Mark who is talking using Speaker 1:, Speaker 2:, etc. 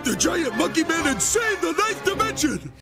Speaker 1: the giant monkey man and save the ninth dimension!